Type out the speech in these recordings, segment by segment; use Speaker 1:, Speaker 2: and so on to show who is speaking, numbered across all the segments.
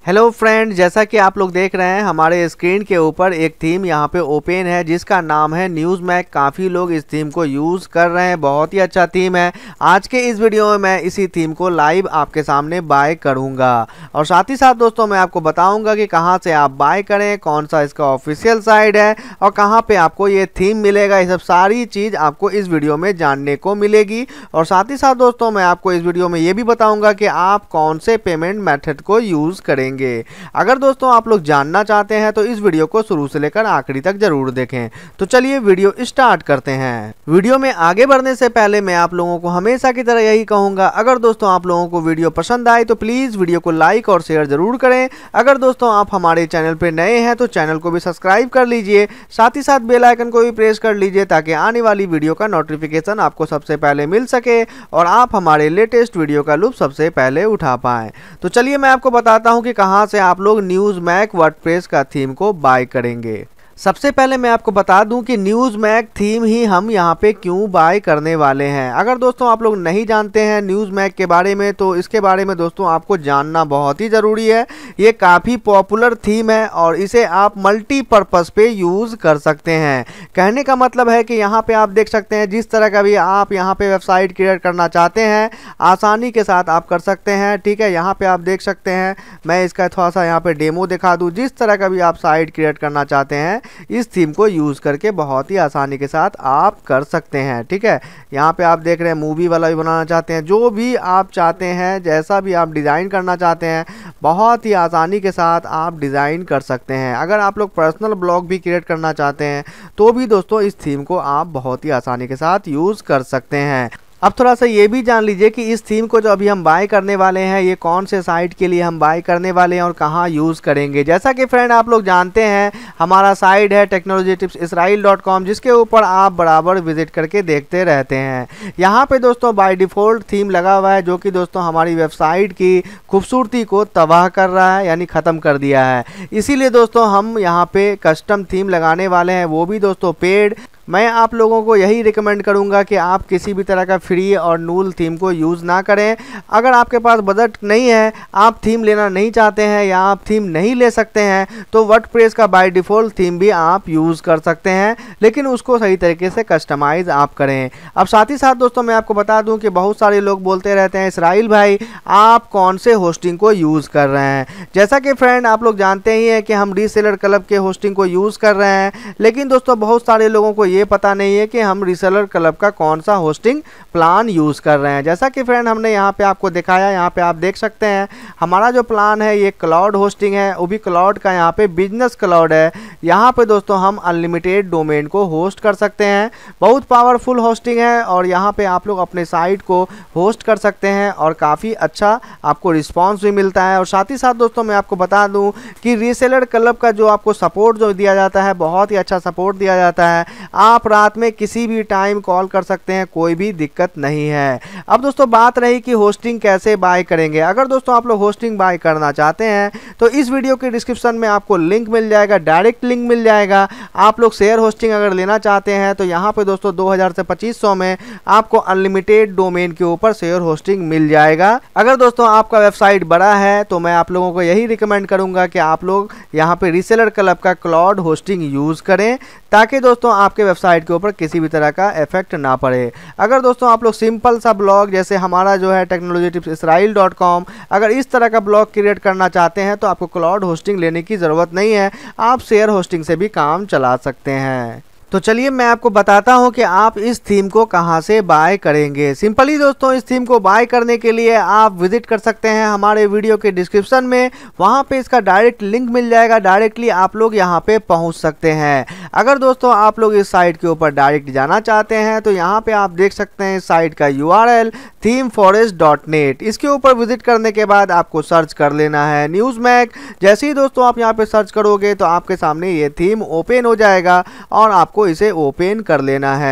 Speaker 1: Hello friend, जैसा कि आप लोग देख रहे हैं हमारे स्क्रीन के ऊपर एक थीम यहाँ पे ओपन है जिसका नाम है न्यूज़ मैक। काफ़ी लोग इस थीम को यूज़ कर रहे हैं, बहुत ही अच्छा थीम है। आज के इस वीडियो में मैं इसी थीम को लाइव आपके सामने बाय करूँगा और साथ ही साथ दोस्तों मैं आपको बताऊँगा कि कहाँ से आप बाय करें, कौन सा इसका ऑफिशियल साइट है और कहाँ पर आपको ये थीम मिलेगा। ये सब सारी चीज़ आपको इस वीडियो में जानने को मिलेगी। और साथ ही साथ दोस्तों मैं आपको इस वीडियो में ये भी बताऊँगा कि आप कौन से पेमेंट मेथड को यूज़ करेंगे। अगर दोस्तों आप लोग जानना चाहते हैं तो इस वीडियो को शुरू से लेकर आखिरी तक जरूर देखें। तो चलिए वीडियो स्टार्ट करते हैं। वीडियो में आगे बढ़ने से पहले मैं आप लोगों को हमेशा की तरह यही कहूंगा, अगर दोस्तों आप लोगों को वीडियो पसंद आए तो प्लीज वीडियो को लाइक और शेयर जरूर करें। अगर दोस्तों आप हमारे चैनल पर नए हैं तो चैनल को भी सब्सक्राइब कर लीजिए, साथ ही साथ बेल आइकन को भी प्रेस कर लीजिए ताकि आने वाली वीडियो का नोटिफिकेशन आपको सबसे पहले मिल सके और आप हमारे लेटेस्ट वीडियो का लुत्फ सबसे पहले उठा पाएं। तो चलिए मैं आपको बताता हूं कि कहां से आप लोग न्यूज़ मैक वर्डप्रेस का थीम को बाय करेंगे। सबसे पहले मैं आपको बता दूं कि न्यूज़ मैक थीम ही हम यहां पे क्यों बाय करने वाले हैं। अगर दोस्तों आप लोग नहीं जानते हैं न्यूज़ मैक के बारे में तो इसके बारे में दोस्तों आपको जानना बहुत ही ज़रूरी है। ये काफ़ी पॉपुलर थीम है और इसे आप मल्टीपर्पज़ पे यूज़ कर सकते हैं। कहने का मतलब है कि यहाँ पे आप देख सकते हैं जिस तरह का भी आप यहाँ पे वेबसाइट क्रिएट करना चाहते हैं आसानी के साथ आप कर सकते हैं। ठीक है, यहाँ पे आप देख सकते हैं, मैं इसका थोड़ा सा यहाँ पे डेमो दिखा दूँ। जिस तरह का भी आप साइट क्रिएट करना चाहते हैं इस थीम को यूज़ करके बहुत ही आसानी के साथ आप कर सकते हैं। ठीक है, यहाँ पे आप देख रहे हैं मूवी वाला भी बनाना चाहते हैं, जो भी आप चाहते हैं, जैसा भी आप डिज़ाइन करना चाहते हैं बहुत ही आसानी के साथ आप डिज़ाइन कर सकते हैं। अगर आप लोग पर्सनल ब्लॉग भी क्रिएट करना चाहते हैं तो भी दोस्तों इस थीम को आप बहुत ही आसानी के साथ यूज़ कर सकते हैं। अब थोड़ा सा ये भी जान लीजिए कि इस थीम को जो अभी हम बाय करने वाले हैं ये कौन से साइट के लिए हम बाय करने वाले हैं और कहाँ यूज़ करेंगे। जैसा कि फ्रेंड आप लोग जानते हैं हमारा साइट है technologytipsisrael.com, जिसके ऊपर आप बराबर विजिट करके देखते रहते हैं। यहाँ पे दोस्तों बाय डिफ़ॉल्ट थीम लगा हुआ है जो कि दोस्तों हमारी वेबसाइट की खूबसूरती को तबाह कर रहा है, यानी ख़त्म कर दिया है। इसीलिए दोस्तों हम यहाँ पे कस्टम थीम लगाने वाले हैं, वो भी दोस्तों पेड। मैं आप लोगों को यही रिकमेंड करूंगा कि आप किसी भी तरह का फ्री और नूल थीम को यूज़ ना करें। अगर आपके पास बजट नहीं है, आप थीम लेना नहीं चाहते हैं या आप थीम नहीं ले सकते हैं तो वर्डप्रेस का बाय डिफ़ॉल्ट थीम भी आप यूज़ कर सकते हैं, लेकिन उसको सही तरीके से कस्टमाइज़ आप करें। अब साथ ही साथ दोस्तों मैं आपको बता दूं कि बहुत सारे लोग बोलते रहते हैं इसराइल भाई आप कौन से होस्टिंग को यूज़ कर रहे हैं। जैसा कि फ्रेंड आप लोग जानते ही हैं कि हम रीसेलर क्लब के होस्टिंग को यूज़ कर रहे हैं, लेकिन दोस्तों बहुत सारे लोगों को ये पता नहीं है कि हम रीसेलर क्लब का कौन सा होस्टिंग प्लान यूज़ कर रहे हैं। जैसा कि फ्रेंड हमने यहाँ पे आपको दिखाया, यहाँ पे आप देख सकते हैं हमारा जो प्लान है ये क्लाउड होस्टिंग है, वो भी क्लाउड का यहाँ पे बिजनेस क्लाउड है। यहाँ पे दोस्तों हम अनलिमिटेड डोमेन को होस्ट कर सकते हैं, बहुत पावरफुल होस्टिंग है और यहाँ पे आप लोग अपने साइट को होस्ट कर सकते हैं और काफ़ी अच्छा आपको रिस्पॉन्स भी मिलता है। और साथ ही साथ दोस्तों मैं आपको बता दूँ कि रीसेलर क्लब का जो आपको सपोर्ट जो दिया जाता है बहुत ही अच्छा सपोर्ट दिया जाता है। आप रात में किसी भी टाइम कॉल कर सकते हैं, कोई भी दिक्कत नहीं है। अब दोस्तों बात रही कि होस्टिंग कैसे बाय करेंगे। अगर दोस्तों आप लोग होस्टिंग बाय करना चाहते हैं तो इस वीडियो के डिस्क्रिप्शन में आपको लिंक मिल जाएगा, डायरेक्ट लिंक मिल जाएगा। आप लोग शेयर होस्टिंग अगर लेना चाहते हैं तो यहाँ पे दोस्तों 2000 से 2500 में आपको अनलिमिटेड डोमेन के ऊपर शेयर होस्टिंग मिल जाएगा। अगर दोस्तों आपका वेबसाइट बड़ा है तो मैं आप लोगों को यही रिकमेंड करूंगा कि आप लोग यहाँ पे रीसेलर क्लब का क्लाउड होस्टिंग यूज़ करें ताकि दोस्तों आपके वेबसाइट के ऊपर किसी भी तरह का इफेक्ट ना पड़े। अगर दोस्तों आप लोग सिंपल सा ब्लॉग जैसे हमारा जो है technologytipsisrael.com, अगर इस तरह का ब्लॉग क्रिएट करना चाहते हैं तो आपको क्लाउड होस्टिंग लेने की ज़रूरत नहीं है, आप शेयर होस्टिंग से भी काम चला सकते हैं। तो चलिए मैं आपको बताता हूं कि आप इस थीम को कहां से बाय करेंगे। सिंपली दोस्तों इस थीम को बाय करने के लिए आप विजिट कर सकते हैं हमारे वीडियो के डिस्क्रिप्शन में, वहां पे इसका डायरेक्ट लिंक मिल जाएगा, डायरेक्टली आप लोग यहां पे पहुंच सकते हैं। अगर दोस्तों आप लोग इस साइट के ऊपर डायरेक्ट जाना चाहते हैं तो यहाँ पे आप देख सकते हैं इस साइट का URL themeforest.net। इसके ऊपर विजिट करने के बाद आपको सर्च कर लेना है न्यूज़ मैक। जैसे ही दोस्तों आप यहाँ पे सर्च करोगे तो आपके सामने ये थीम ओपन हो जाएगा और आपको इसे ओपन कर लेना है।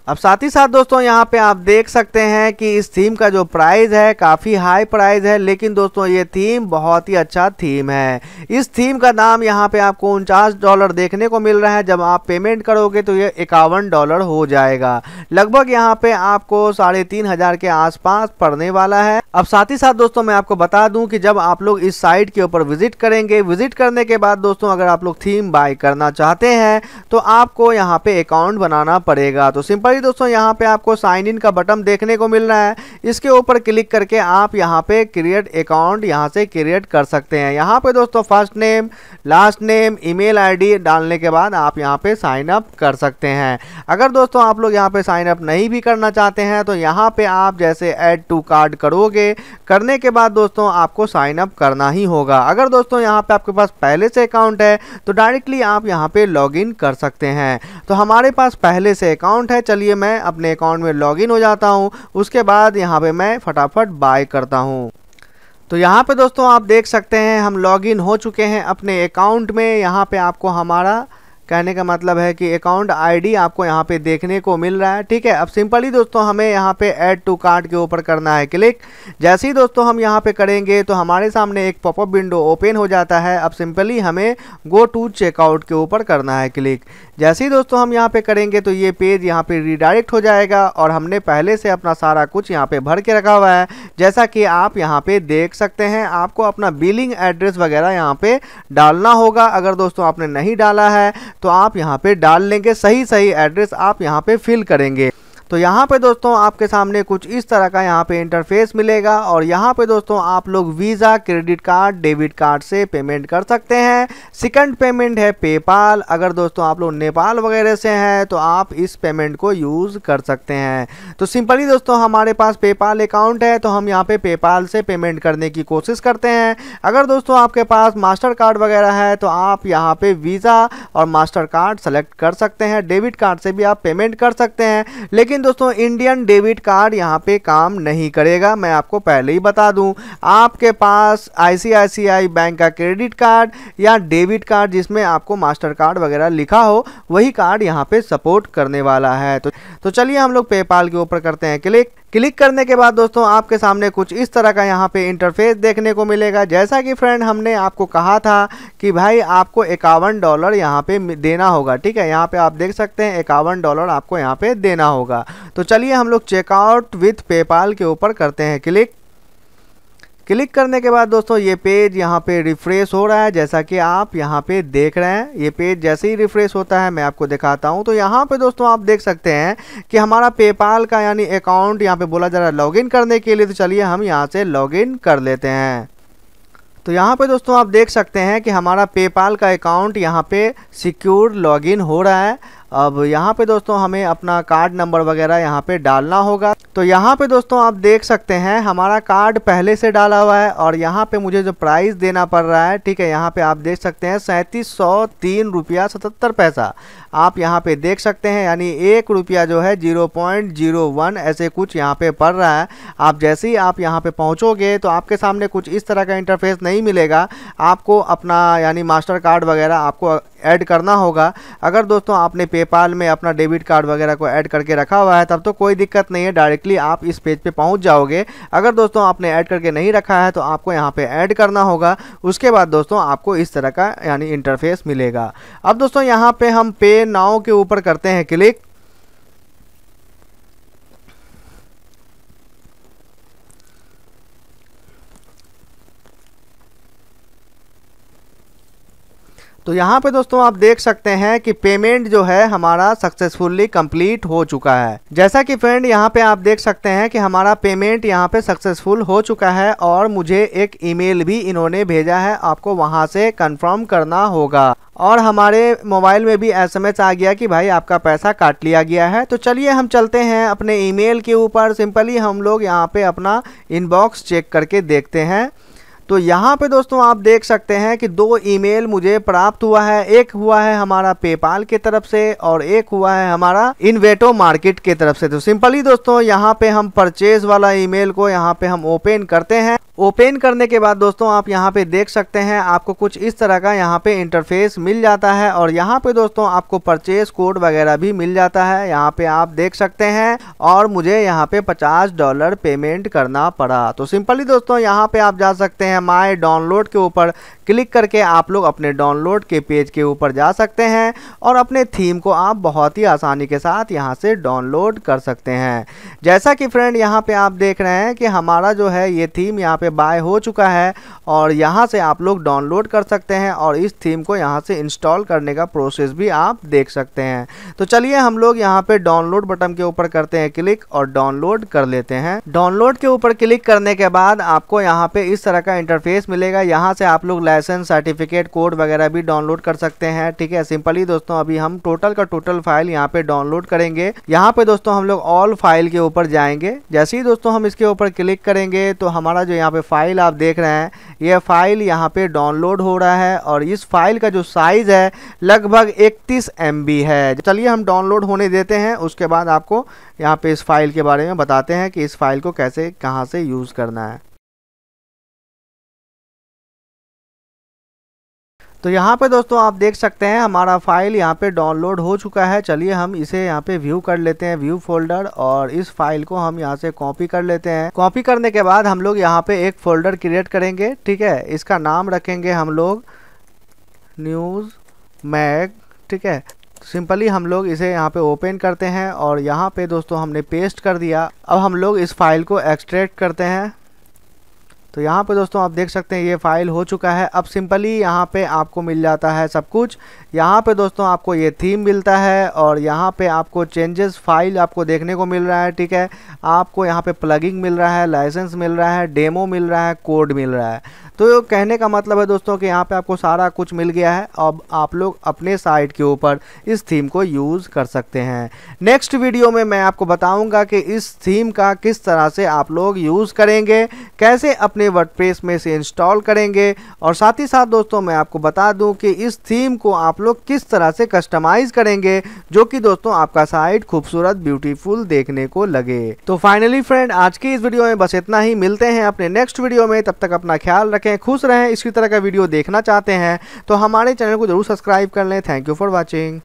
Speaker 1: अब साथ ही साथ दोस्तों यहाँ पे आप देख सकते हैं कि इस थीम का जो प्राइस है काफ़ी हाई प्राइस है, लेकिन दोस्तों ये थीम बहुत ही अच्छा थीम है। इस थीम का दाम यहाँ पे आपको $49 देखने को मिल रहा है। जब आप पेमेंट करोगे तो ये $51 हो जाएगा। लगभग यहाँ पे आपको 3,500 के आसपास पड़ने वाला है। अब साथ ही साथ दोस्तों मैं आपको बता दूं कि जब आप लोग इस साइट के ऊपर विजिट करेंगे, विजिट करने के बाद दोस्तों अगर आप लोग थीम बाय करना चाहते हैं तो आपको यहाँ पे अकाउंट बनाना पड़ेगा। तो सिंपल दोस्तों यहाँ पे आपको साइन इन का बटन देखने को मिल रहा है, इसके ऊपर क्लिक करके आप यहाँ पे क्रिएट अकाउंट यहाँ से क्रिएट कर सकते हैं। यहाँ पे दोस्तों first name, last name, email ID डालने के बाद आप यहाँ पे साइन अप कर सकते हैं। अगर दोस्तों आप लोग यहाँ पे साइन अप नहीं भी करना चाहते हैं तो यहाँ पे आप जैसे ऐड टू कार्ड करोगे, करने के बाद दोस्तों आपको साइन अप करना ही होगा। अगर दोस्तों यहाँ पे आपके पास पहले से अकाउंट है तो डायरेक्टली आप यहाँ पे लॉगिन कर सकते हैं। तो हमारे पास पहले से अकाउंट है, चलिए मैं अपने अकाउंट में लॉगिन हो जाता हूं। उसके बाद यहां पे मैं फटाफट बाय करता हूं। तो यहां पे दोस्तों आप देख सकते हैं हम लॉगिन हो चुके हैं अपने अकाउंट में। यहां पे आपको हमारा कहने का मतलब है कि अकाउंट आईडी आपको यहाँ पे देखने को मिल रहा है। ठीक है, अब सिंपली दोस्तों हमें यहाँ पे ऐड टू कार्ट के ऊपर करना है क्लिक। जैसे ही दोस्तों हम यहाँ पे करेंगे तो हमारे सामने एक पॉपअप विंडो ओपन हो जाता है। अब सिंपली हमें गो टू चेकआउट के ऊपर करना है क्लिक। जैसे ही दोस्तों हम यहाँ पे करेंगे तो ये पेज यहाँ पे रिडायरेक्ट हो जाएगा और हमने पहले से अपना सारा कुछ यहाँ पे भर के रखा हुआ है। जैसा कि आप यहाँ पे देख सकते हैं, आपको अपना बिलिंग एड्रेस वगैरह यहाँ पे डालना होगा। अगर दोस्तों आपने नहीं डाला है तो आप यहाँ पे डाल लेंगे, सही एड्रेस आप यहाँ पे फिल करेंगे। तो यहाँ पे दोस्तों आपके सामने कुछ इस तरह का यहाँ पे इंटरफेस मिलेगा और यहाँ पे दोस्तों आप लोग visa, credit card, debit card से पेमेंट कर सकते हैं। सेकंड पेमेंट है पेपाल। अगर दोस्तों आप लोग नेपाल वगैरह से हैं तो आप इस पेमेंट को यूज़ कर सकते हैं। तो सिंपली दोस्तों हमारे पास पेपाल अकाउंट है तो हम यहाँ पे पेपाल से पेमेंट करने की कोशिश करते हैं। अगर दोस्तों आपके पास मास्टर कार्ड वगैरह है तो आप यहाँ पे वीज़ा और मास्टर कार्ड सेलेक्ट कर सकते हैं। डेबिट कार्ड से भी आप पेमेंट कर सकते हैं, लेकिन दोस्तों इंडियन डेबिट कार्ड यहाँ पे काम नहीं करेगा। मैं आपको पहले ही बता दूं, आपके पास आईसीआईसीआई बैंक का क्रेडिट कार्ड या डेबिट कार्ड जिसमें आपको मास्टर कार्ड वगैरह लिखा हो, वही कार्ड यहाँ पे सपोर्ट करने वाला है। तो चलिए हम लोग पेपाल के ऊपर करते हैं क्लिक। क्लिक करने के बाद दोस्तों आपके सामने कुछ इस तरह का यहाँ पे इंटरफेस देखने को मिलेगा। जैसा कि फ्रेंड हमने आपको कहा था कि भाई आपको $51 यहाँ पे देना होगा। ठीक है, यहाँ पे आप देख सकते हैं $51 आपको यहाँ पे देना होगा। तो चलिए हम लोग चेकआउट विथ पेपाल के ऊपर करते हैं क्लिक। क्लिक करने के बाद दोस्तों ये पेज यहाँ पे रिफ्रेश हो रहा है। जैसा कि आप यहाँ पे देख रहे हैं, ये पेज जैसे ही रिफ्रेश होता है मैं आपको दिखाता हूँ। तो यहाँ पे दोस्तों आप देख सकते हैं कि हमारा पेपाल का यानी अकाउंट यहाँ पे बोला जा रहा है लॉगिन करने के लिए। तो चलिए हम यहाँ से लॉगिन कर लेते हैं। तो यहाँ पे दोस्तों आप देख सकते हैं कि हमारा पेपाल का अकाउंट यहाँ पे सिक्योर लॉगिन हो रहा है। अब यहाँ पे दोस्तों हमें अपना कार्ड नंबर वगैरह यहाँ पे डालना होगा। तो यहाँ पे दोस्तों आप देख सकते हैं हमारा कार्ड पहले से डाला हुआ है और यहाँ पे मुझे जो प्राइस देना पड़ रहा है, ठीक है, यहाँ पे आप देख सकते हैं 3703 रुपया 77 पैसा आप यहाँ पे देख सकते हैं, यानी 1 रुपया जो है 0.01 ऐसे कुछ यहाँ पे पड़ रहा है। आप जैसे ही आप यहाँ पे पहुँचोगे तो आपके सामने कुछ इस तरह का इंटरफेस नहीं मिलेगा। आपको अपना यानी मास्टर कार्ड वगैरह आपको ऐड करना होगा। अगर दोस्तों आपने पेपाल में अपना डेबिट कार्ड वगैरह को ऐड करके रखा हुआ है तब तो कोई दिक्कत नहीं है, डायरेक्टली आप इस पेज पे पहुंच जाओगे। अगर दोस्तों आपने ऐड करके नहीं रखा है तो आपको यहाँ पे ऐड करना होगा। उसके बाद दोस्तों आपको इस तरह का यानी इंटरफेस मिलेगा। अब दोस्तों यहाँ पे हम पे नाउ के ऊपर करते हैं क्लिक। तो यहाँ पे दोस्तों आप देख सकते हैं कि पेमेंट जो है हमारा सक्सेसफुली कंप्लीट हो चुका है। जैसा कि फ्रेंड यहाँ पे आप देख सकते हैं कि हमारा पेमेंट यहाँ पे सक्सेसफुल हो चुका है और मुझे एक ईमेल भी इन्होंने भेजा है, आपको वहाँ से कंफर्म करना होगा। और हमारे मोबाइल में भी एसएमएस आ गया कि भाई आपका पैसा काट लिया गया है। तो चलिए हम चलते हैं अपने ईमेल के ऊपर। सिंपली हम लोग यहाँ पे अपना इनबॉक्स चेक करके देखते हैं। तो यहाँ पे दोस्तों आप देख सकते हैं कि 2 ईमेल मुझे प्राप्त हुआ है। एक हुआ है हमारा पेपाल की तरफ से और एक हुआ है हमारा इन्वेटो मार्केट की तरफ से। तो सिंपली दोस्तों यहाँ पे हम परचेज वाला ईमेल को यहाँ पे हम ओपन करते हैं। ओपन करने के बाद दोस्तों आप यहाँ पे देख सकते हैं आपको कुछ इस तरह का यहाँ पे इंटरफेस मिल जाता है और यहाँ पे दोस्तों आपको परचेज कोड वगैरह भी मिल जाता है, यहाँ पे आप देख सकते हैं। और मुझे यहाँ पे $50 पेमेंट करना पड़ा। तो सिंपली दोस्तों यहाँ पे आप जा सकते हैं माय डाउनलोड के ऊपर क्लिक करके आप लोग अपने डाउनलोड के पेज के ऊपर जा सकते हैं और अपने थीम को आप बहुत ही आसानी के साथ यहाँ से डाउनलोड कर सकते हैं। जैसा कि फ्रेंड यहाँ पे आप देख रहे हैं कि हमारा जो है ये थीम यहाँ पे बाय हो चुका है और यहाँ से आप लोग डाउनलोड कर सकते हैं और इस थीम को यहाँ से इंस्टॉल करने का प्रोसेस भी आप देख सकते हैं। तो चलिए हम लोग यहाँ पे डाउनलोड बटन के ऊपर करते हैं क्लिक और डाउनलोड कर लेते हैं। डाउनलोड के ऊपर क्लिक करने के बाद आपको यहाँ पे इस तरह का इंटरफेस मिलेगा। यहाँ से आप लोग लाइसेंस सर्टिफिकेट कोड वगैरह भी डाउनलोड कर सकते हैं। ठीक है, सिंपली दोस्तों अभी हम टोटल का टोटल फाइल यहाँ पे डाउनलोड करेंगे। यहाँ पे दोस्तों हम लोग ऑल फाइल के ऊपर जाएंगे। जैसे ही दोस्तों हम इसके ऊपर क्लिक करेंगे तो हमारा जो यहाँ पे फाइल आप देख रहे हैं ये फाइल यहाँ पे डाउनलोड हो रहा है और इस फाइल का जो साइज है लगभग 31 MB है। चलिए हम डाउनलोड होने देते हैं, उसके बाद आपको यहाँ पे इस फाइल के बारे में बताते हैं कि इस फाइल को कैसे कहाँ से यूज़ करना है। तो यहाँ पे दोस्तों आप देख सकते हैं हमारा फाइल यहाँ पे डाउनलोड हो चुका है। चलिए हम इसे यहाँ पे व्यू कर लेते हैं, व्यू फोल्डर, और इस फाइल को हम यहाँ से कॉपी कर लेते हैं। कॉपी करने के बाद हम लोग यहाँ पे एक फोल्डर क्रिएट करेंगे। ठीक है, इसका नाम रखेंगे हम लोग न्यूज़ मैग। ठीक है, सिंपली हम लोग इसे यहाँ पे ओपन करते हैं और यहाँ पे दोस्तों हमने पेस्ट कर दिया। अब हम लोग इस फाइल को एक्सट्रैक्ट करते हैं। तो यहाँ पे दोस्तों आप देख सकते हैं ये फाइल हो चुका है। अब सिंपली यहाँ पे आपको मिल जाता है सब कुछ। यहाँ पे दोस्तों आपको ये थीम मिलता है और यहाँ पे आपको चेंजेस फाइल आपको देखने को मिल रहा है। ठीक है, आपको यहाँ पे प्लगिंग मिल रहा है, लाइसेंस मिल रहा है, डेमो मिल रहा है, कोड मिल रहा है। तो कहने का मतलब है दोस्तों कि यहाँ पे आपको सारा कुछ मिल गया है। अब आप लोग अपने साइट के ऊपर इस थीम को यूज़ कर सकते हैं। नेक्स्ट वीडियो में मैं आपको बताऊंगा कि इस थीम का किस तरह से आप लोग यूज़ करेंगे, कैसे अपने वर्डप्रेस में से इंस्टॉल करेंगे, और साथ ही साथ दोस्तों मैं आपको बता दूं कि इस थीम को आप लोग किस तरह से कस्टमाइज करेंगे जो कि दोस्तों आपका साइट खूबसूरत ब्यूटीफुल देखने को लगे। तो फाइनली फ्रेंड आज की इस वीडियो में बस इतना ही। मिलते हैं अपने नेक्स्ट वीडियो में, तब तक अपना ख्याल रखें, खुश रहें। इसी तरह का वीडियो देखना चाहते हैं तो हमारे चैनल को जरूर सब्सक्राइब कर लें। Thank you for watching.